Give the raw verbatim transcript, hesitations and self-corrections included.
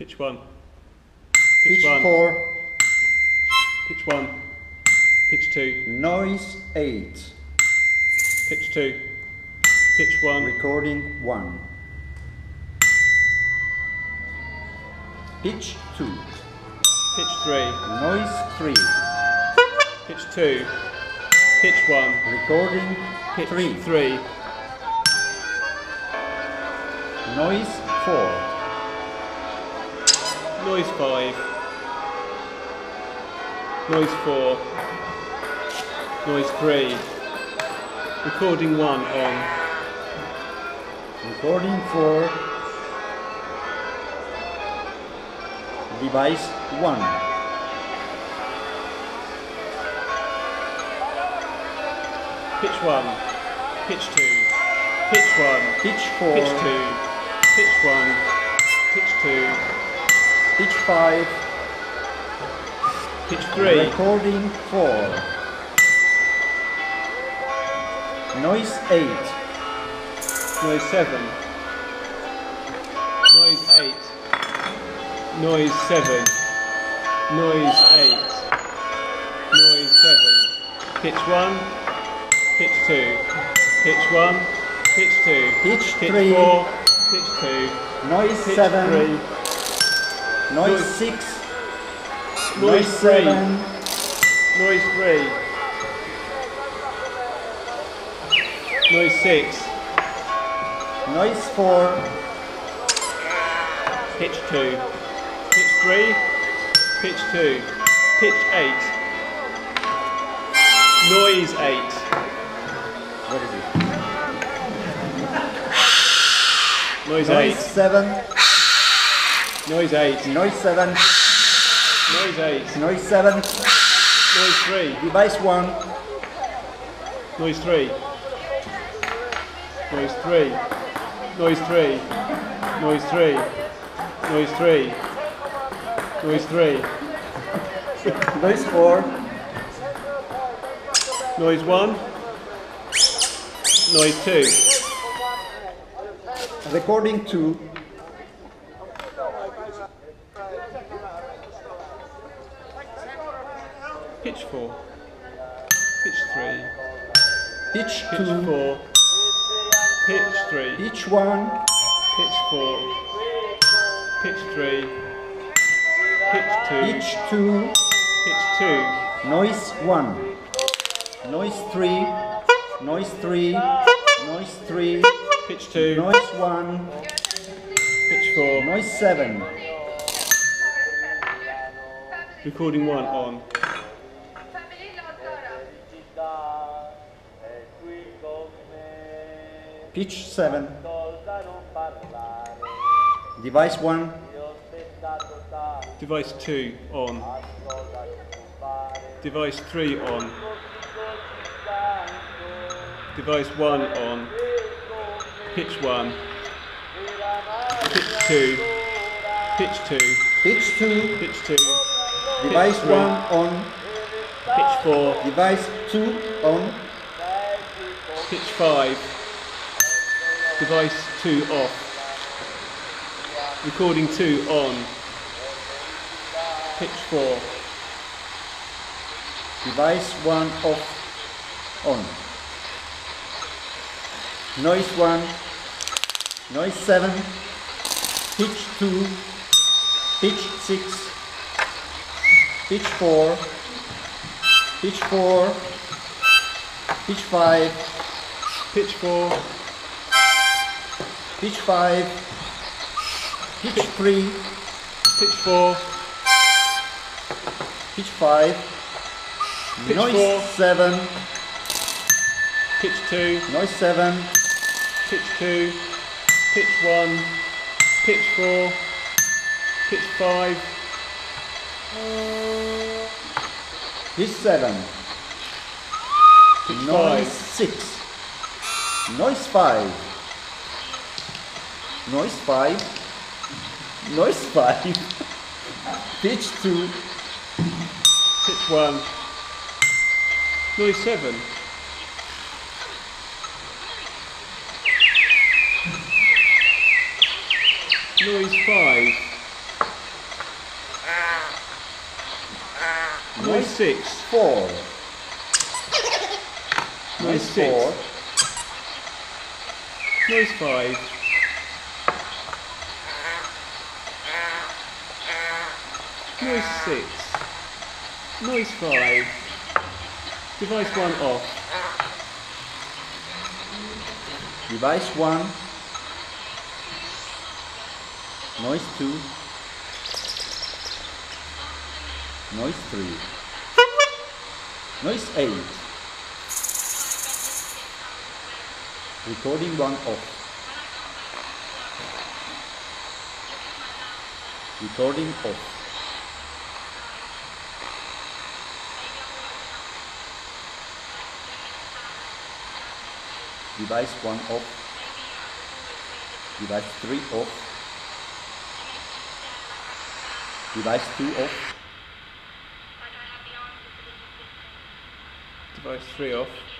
Pitch one. Pitch, Pitch one. four. Pitch one. Pitch two. Noise eight. Pitch two. Pitch one. Recording one. Pitch two. Pitch three. Noise three. Pitch two. Pitch one. Recording Pitch three. three. Noise four. Noise five. Noise four. Noise three. Recording one on. Recording four. Device one. Pitch one. Pitch two. Pitch one. Pitch four. Pitch two. Pitch one. Pitch two. Pitch five. Pitch three. Recording four. Noise eight. Noise seven. Noise eight. Noise seven. Noise eight. Noise seven. Pitch one. Pitch two. Pitch one. Pitch two. Pitch Pitch three. four. Pitch two. Noise Pitch seven. three. Noise Noise- six. Noise Noise three. seven. Noise three. Noise six. Noise four. Pitch two. Pitch three. Pitch two. Pitch eight. Noise eight. What is it? Noise Noise eight. seven. Noise eight. Noise seven. Noise eight. Noise seven. Noise three. Device one. Noise three. Noise three. Noise three. Noise three. Noise three. Noise three. Noise four. Noise one. Noise two. Recording two. Pitch four. Pitch three. Pitch Pitch two. four. Pitch three. Pitch one. Pitch four. Pitch three. Pitch two. Pitch two. Pitch two. Noise one. Noise three. Noise three. Noise three. Pitch two. Noise one. Pitch four. Noise seven. Recording one on. Pitch seven. Device one. Device two on. Device three on. Device one on. Pitch one. Pitch two. Pitch two. Pitch two. Pitch two. Device three. one on. Pitch four. Device two on. Pitch five. Device two off. Recording two on. Pitch four. Device one off. On. Noise one. Noise seven. Pitch two. Pitch six. Pitch four. Pitch four. Pitch five. Pitch four. Pitch five. Pitch three. Pitch four. Pitch five. Pitch Noise four. seven. Pitch two. Noise seven. Pitch two. Pitch one. Pitch four. Pitch five. Pitch seven. Pitch Noise five. six. Noise five. Noise five. Noise five. Pitch two. Pitch one. Noise seven. Noise five. Noise six. four. Noise Noise six. four. Noise five. Noise six. Noise five. Device one off. Device one. Noise two. Noise three. Noise eight. Recording one off. Recording off. Device one off. Device three off. Device two off. Device three off.